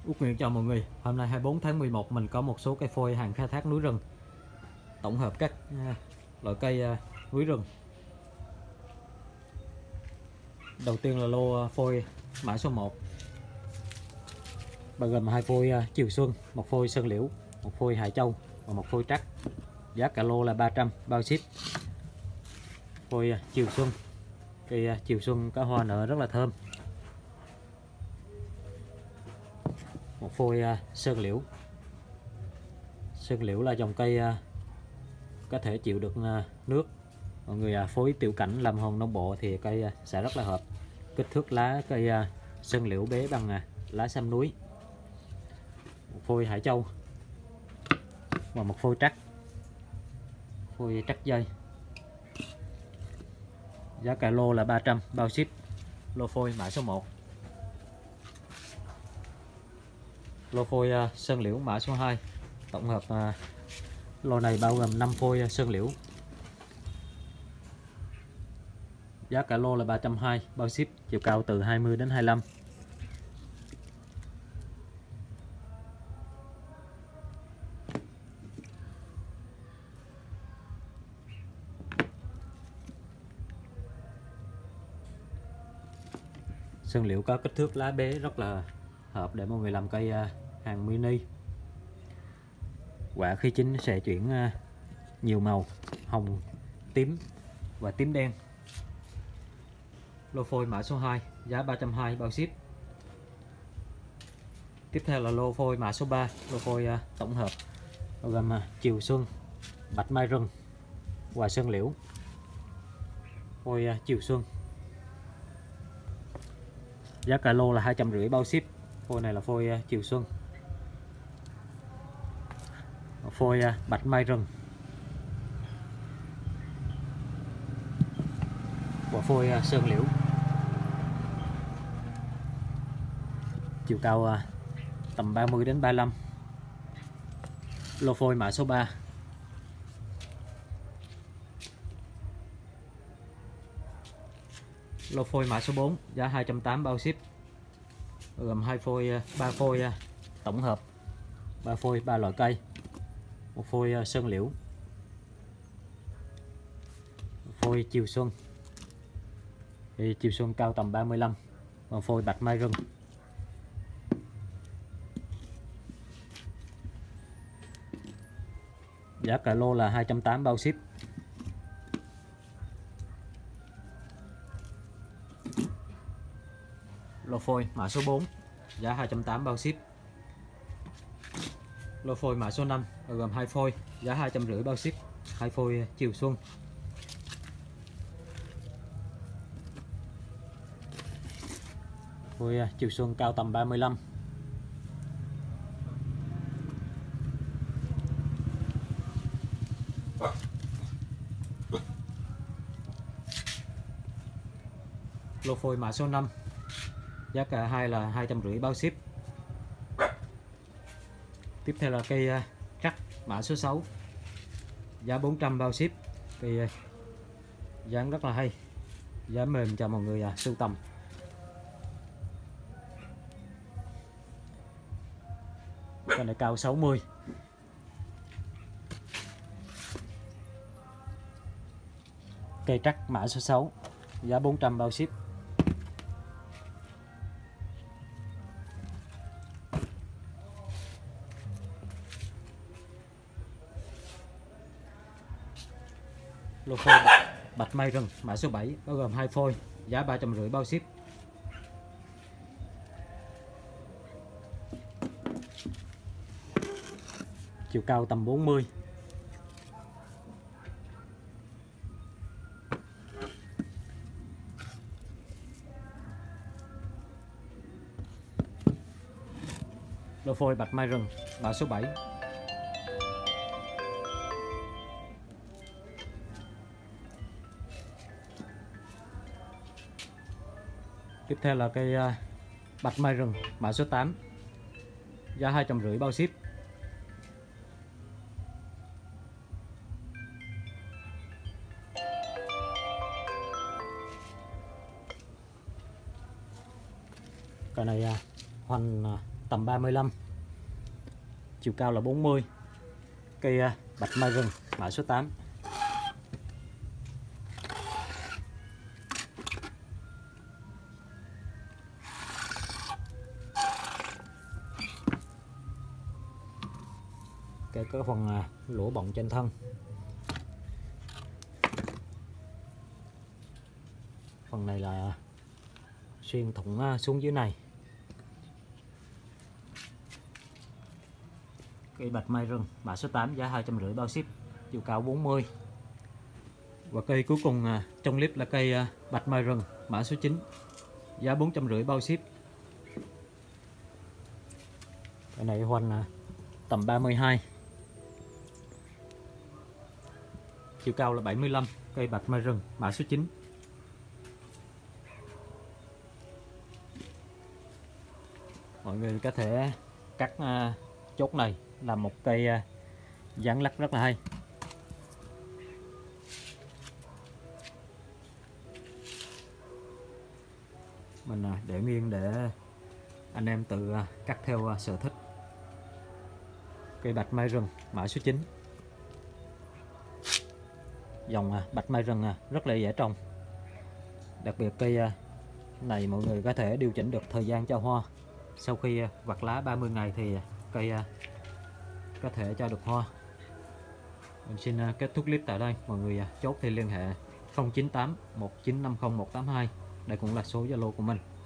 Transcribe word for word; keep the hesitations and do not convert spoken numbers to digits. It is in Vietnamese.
Út Nguyễn chào mọi người. Hôm nay hai mươi bốn tháng mười một mình có một số cây phôi hàng khai thác núi rừng, tổng hợp các uh, loại cây uh, núi rừng. Đầu tiên là lô uh, phôi mã số một, bao gồm hai phôi uh, Chiều Xuân, một phôi Sơn Liễu, một phôi Hải Châu và một phôi Trắc. Giá cả lô là ba trăm, bao ship. Phôi uh, Chiều Xuân, cây uh, Chiều Xuân có hoa nở rất là thơm. Một phôi uh, Sơn Liễu. Sơn Liễu là dòng cây uh, có thể chịu được uh, nước. Mọi người uh, phối tiểu cảnh làm hòn nông bộ thì cây uh, sẽ rất là hợp. Kích thước lá cây uh, Sơn Liễu bé bằng uh, lá xăm núi. Một phôi Hải Châu và một phôi Trắc, phôi Trắc dây. Giá cả lô là ba trăm, bao ship. Lô phôi mã số một. Lô phôi uh, Sơn Liễu mã số hai, tổng hợp uh, lô này bao gồm năm phôi uh, Sơn Liễu. Giá cả lô là ba trăm hai mươi, bao ship. Chiều cao từ hai mươi đến hai mươi lăm. Sơn Liễu có kích thước lá bé rất là hợp để mọi người làm cây hàng mini. Quả khi chín sẽ chuyển nhiều màu hồng, tím và tím đen. Lô phôi mã số hai, giá ba trăm hai mươi, bao ship. Tiếp theo là lô phôi mã số ba, lô phôi tổng hợp bao gồm Chiều Xuân, Bạch Mai Rừng và Sơn Liễu. Phôi Chiều Xuân giá cả lô là hai trăm rưỡi, bao ship. Phôi này là phôi Chiều Xuân. Phôi Bạch Mai Rừng và phôi Sơn Liễu. Chiều cao tầm ba mươi đến ba mươi lăm. Lô phôi mã số ba. Lô phôi mã số bốn, giá hai trăm tám mươi, bao ship. Gồm hai phôi, ba phôi tổng hợp, ba phôi ba loại cây. Một phôi Sơn Liễu, một phôi Chiều Xuân. Thì Chiều Xuân cao tầm ba mươi lăm, và phôi Bạch Mai Rừng. Giá cả lô là hai trăm tám mươi, bao ship. Lô phôi mã số bốn, giá hai trăm tám mươi, bao ship. Lô phôi mã số năm, gồm hai phôi, giá hai trăm rưỡi, bao ship. Hai phôi Chiều Xuân. Phôi Chiều Xuân cao tầm ba mươi lăm. Lô phôi mã số năm, giá cả hai là hai trăm rưỡi, bao ship. Tiếp theo là cây Trắc mã số sáu, giá bốn trăm, bao ship. Cây dáng rất là hay, giá mềm cho mọi người sưu tầm. Cây này cao sáu mươi. Cây Trắc mã số sáu, giá bốn trăm, bao ship. Lô phôi Bạch Mai Rừng mã số bảy, bao gồm hai phôi, giá ba trăm rưỡi, bao ship. Chiều cao tầm bốn mươi. Lô phôi Bạch Mai Rừng mã số bảy. Tiếp theo là cây Bạch Mai Rừng mã số tám, giá hai trăm rưỡi, bao ship. Cây này hoành tầm ba mươi lăm, chiều cao là bốn mươi. Cây bạch mai rừng mã số tám. Cây có phần lỗ bọng trên thân. Phần này là xuyên thủng xuống dưới này. Cây bạch mai rừng mã số tám, giá hai trăm rưỡi bao ship, chiều cao bốn mươi. Và cây cuối cùng trong clip là cây bạch mai rừng mã số chín, giá bốn trăm rưỡi bao ship. Cái này hoành tầm ba mươi hai, chiều cao là bảy mươi lăm. Cây bạch mai rừng mã số chín. Mọi người có thể cắt uh, chốt này làm một cây uh, dán lắc rất là hay. Mình uh, để nguyên để anh em tự uh, cắt theo uh, sở thích. Cây bạch mai rừng mã số chín. Dòng uh, bạch mai rừng uh, rất là dễ trồng. Đặc biệt cây uh, này mọi người có thể điều chỉnh được thời gian cho hoa. Sau khi vặt lá ba mươi ngày thì cây có thể cho được hoa. Mình xin kết thúc clip tại đây. Mọi người chốt thì liên hệ không chín tám một chín năm không một tám hai. Đây cũng là số Zalo của mình.